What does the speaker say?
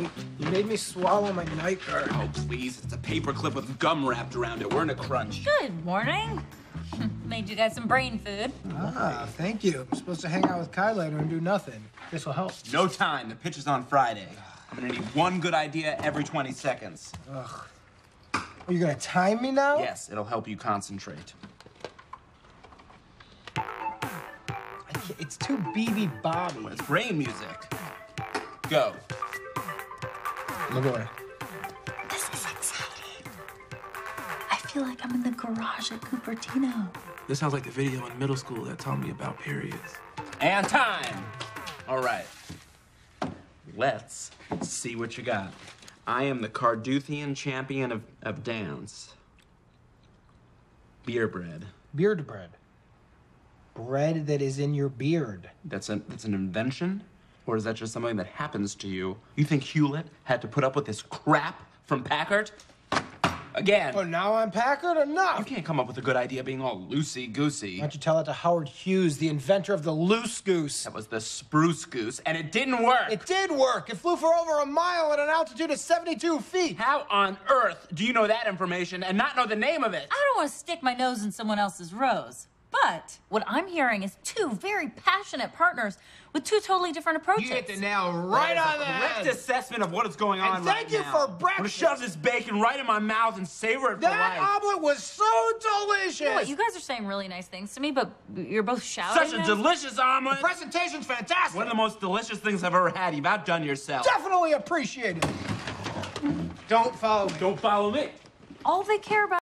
You made me swallow my night guard. Oh, please. It's a paper clip with gum wrapped around it. We're in a crunch. Good morning. Made you guys some brain food. Ah, thank you. I'm supposed to hang out with Kai later and do nothing. This will help. No time. The pitch is on Friday. I'm gonna need one good idea every 20 seconds. Ugh. Are you gonna time me now? Yes, it'll help you concentrate. It's too BB Bobby. It's brain music. Go. Look away. This is exciting. I feel like I'm in the garage at Cupertino. This sounds like the video in middle school that taught me about periods. And time. All right. Let's see what you got. I am the Carduthian champion of dance. Beer bread. Beard bread. Bread that is in your beard. That's an invention? Or is that just something that happens to you? You think Hewlett had to put up with this crap from Packard? Again. Oh, now I'm Packard? Enough! You can't come up with a good idea being all loosey-goosey. Why don't you tell it to Howard Hughes, the inventor of the loose goose? That was the spruce goose, and it didn't work. It did work. It flew for over a mile at an altitude of 72 feet. How on earth do you know that information and not know the name of it? I don't want to stick my nose in someone else's rose. But what I'm hearing is two very passionate partners with two totally different approaches. You hit the nail right on the Correct head. assessment of what is going on And right thank you now. for I'm gonna breakfast. shove this bacon right in my mouth and savor it for That life. omelet was so delicious. You know what, you guys are saying really nice things to me, but you're both shouting. Such a now? delicious omelet. Presentation's fantastic. One of the most delicious things I've ever had. You've outdone yourself. Definitely appreciated. Don't follow me. Don't follow me. All they care about